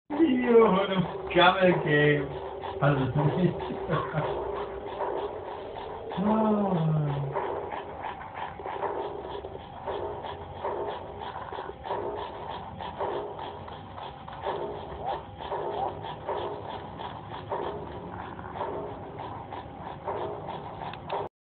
You een camel game. Hadden we het nog niet.